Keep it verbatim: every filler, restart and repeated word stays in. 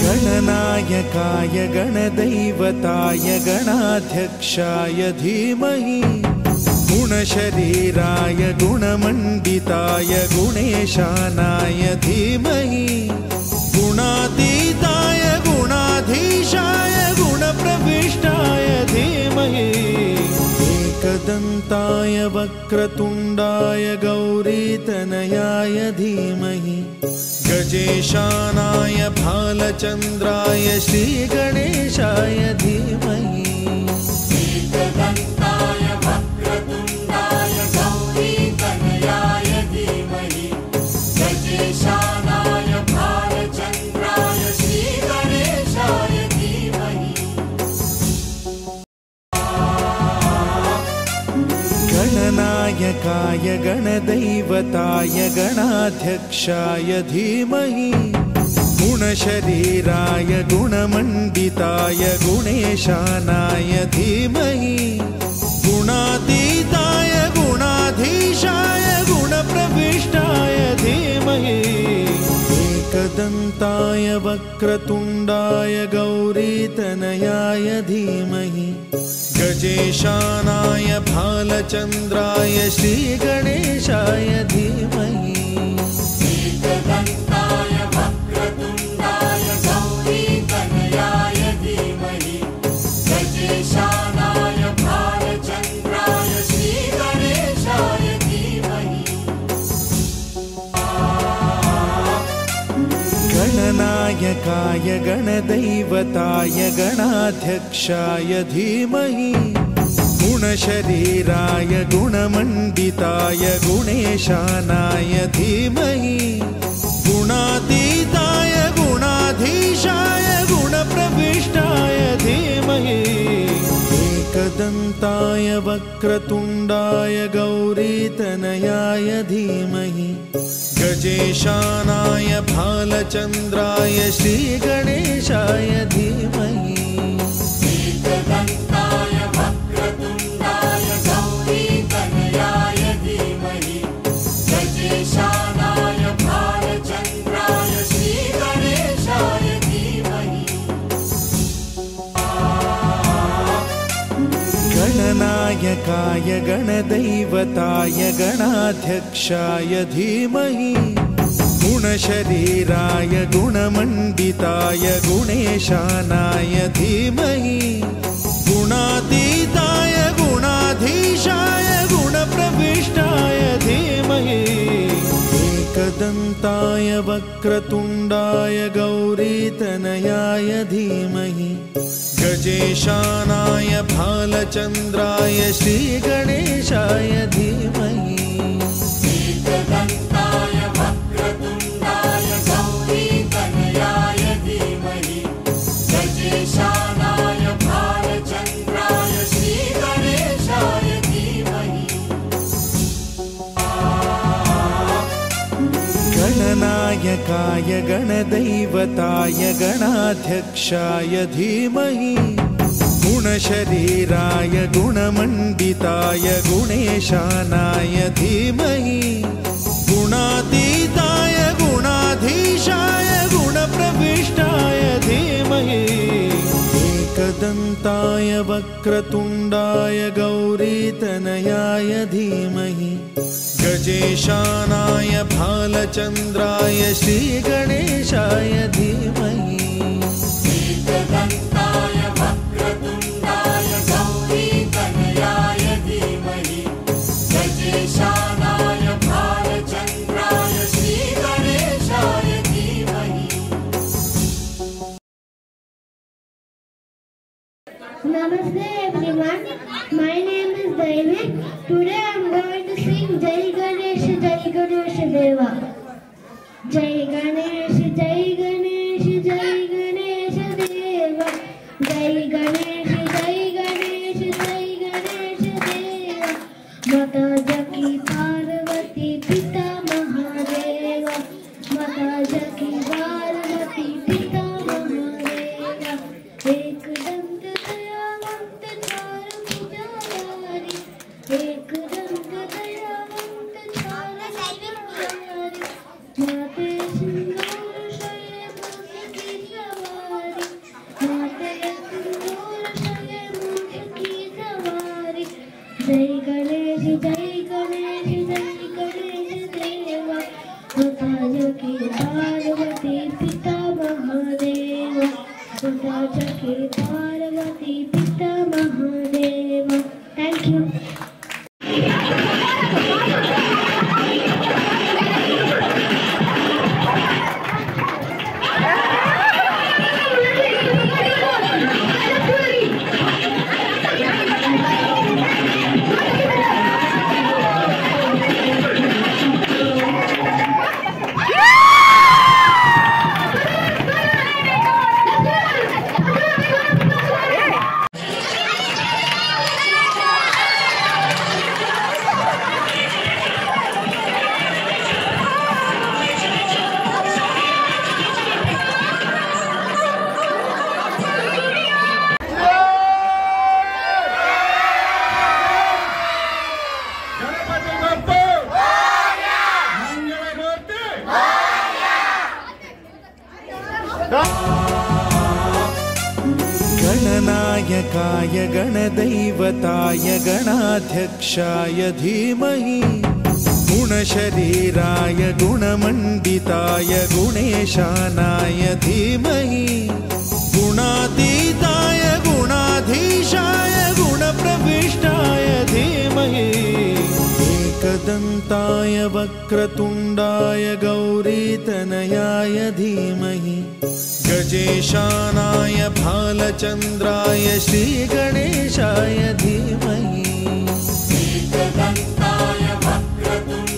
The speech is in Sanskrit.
गणनायकाय गणदैवताय गणाध्यक्षाय धीमहि गुणशरीराय गुणमण्डिताय गुणेशानाय धीमहि गुणातीताय गुणाधीशाय गुणप्रविष्टाय धीमहि एकदन्ताय वक्रतुण्डाय गौरीतनयाय धीमहि गजेशानाय भालचन्द्राय श्रीगणेशाय धीमहि एकदन्ताय वक्रतुण्डाय गौरीतनयाय धीमहि गजेशानाय भालचन्द्राय श्रीगणेशाय धीमहि गणनायकाय गणदैवताय गणाध्यक्षाय धीमहि गुणशरीराय गुणमण्डिताय गुणेशानाय धीमहि गुणातीताय गुणाधीशाय गुणप्रविष्टाय धीमहि एकदन्ताय वक्रतुण्डाय गौरीतनयाय धीमहि गजेशानाय भालचन्द्राय श्रीगणेशाय धीमहि एकदन्ताय वक्रतुण्डाय गौरीतनयाय धीमहि गजेशानाय भालचन्द्राय श्रीगणेशाय धीमहि गणनायकाय गणदैवताय गणाध्यक्षाय धीमहि गुणशरीराय गुणमण्डिताय गुणेशानाय धीमहि गुणातीताय गुणाधीशाय गुणप्रविष्टाय धीमहि एकदन्ताय वक्रतुण्डाय गौरीतनयाय धीमहि गजेशानाय भालचन्द्राय श्रीगणेशाय धीमहि एकदन्ताय वक्रतुण्डाय गौरीतनयाय धीमहि गजेशानाय भालचन्द्राय श्रीगणेशाय धीमहि गणनायकाय गणदैवताय गणाध्यक्षाय धीमहि गुणशरीराय गुणमण्डिताय गुणेशानाय धीमहि गुणातीताय गुणाधीशाय गुणप्रविष्टाय धीमहि एकदन्ताय वक्रतुण्डाय गौरीतनयाय धीमहि गजेशानाय भालचन्द्राय श्रीगणेशाय धीमहि एकदन्ताय वक्रतुण्डाय गौरीतनयाय धीमहि गजेशानाय भालचन्द्राय श्रीगणेशाय धीमहि गणनायकाय गणदैवताय गणाध्यक्षाय धीमहि गुणशरीराय गुणमण्डिताय गुणेशानाय धीमहि गुणातीताय गुणाधीशाय गुणप्रविष्टाय धीमहि एकदन्ताय वक्रतुण्डाय गौरीतनयाय धीमहि गजेशानाय भालचन्द्राय श्रीगणेशाय धीमहि एकदन्ताय वक्रतुण्डाय गौरीतनयाय धीमहि गजेशानाय भालचन्द्राय श्रीगणेशाय धीमहि Namaste everyone, my name is David. Today I am going to sing Jai Ganesh, Jai Ganesh Deva. Jai Ganesh, Jai Ganesh, Jai Ganesh Deva. Jai Ganesh, Jai Ganesh, Jai Ganesh Deva. Mata Jaki Parvati Pita Mahadeva. Mata Jaki Parvati Pita Mahadeva. Ek dant dayavant char pujari. Ek dant dayavant char pujari. Mate sindar shaye bhakti sawari. गणनायकाय गणदैवताय गणाध्यक्षाय धीमहि गुणशरीराय गुणमण्डिताय गुणेशानाय धीमहि गुणातीताय गुणाधीशाय गुणप्रविष्टाय धीमहि एकदन्ताय वक्रतुण्डाय गौरीतनयाय धीमहि गजेशानाय भालचन्द्राय श्रीगणेशाय धीमहि एकदन्ताय वक्रतुण्डाय